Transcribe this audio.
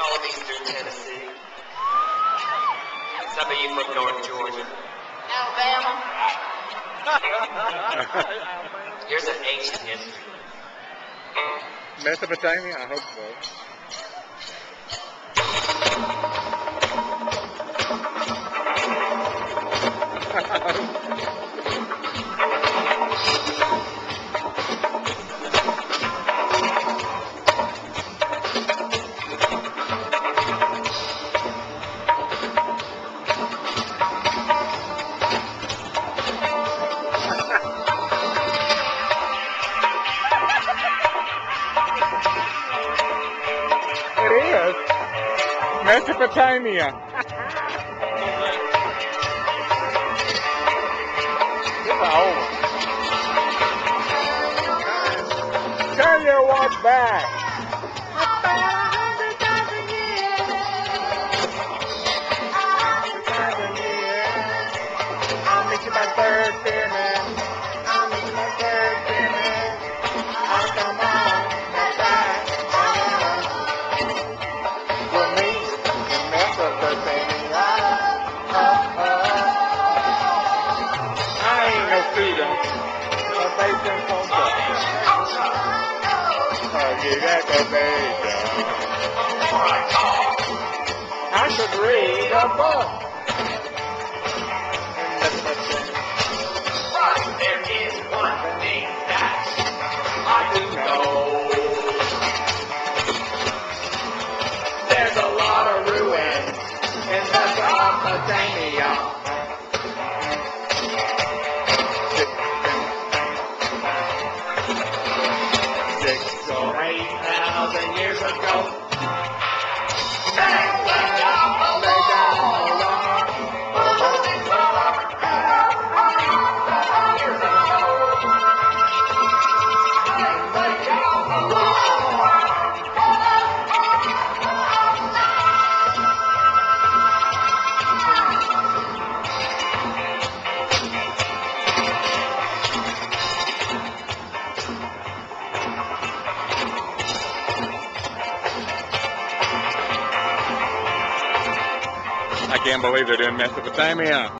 all of eastern Tennessee. Some of you from North Georgia. Alabama. Here's an ancient history. Mesopotamia, I hope so. It is Mesopotamia. It's old. Turn your watch back. About 100,000 years. 100,000 years. I'll meet you by third dinner. I'll meet you by third dinner. I'll come on. That's right. We'll meet in Mesopotamia. I ain't no student of Asian culture. You got the baby. I should read a book. But there is one thing that I do know. There's a lot of ruins in Mesopotamia. 6,000 or 8,000 years ago. I can't believe they're doing Mesopotamia.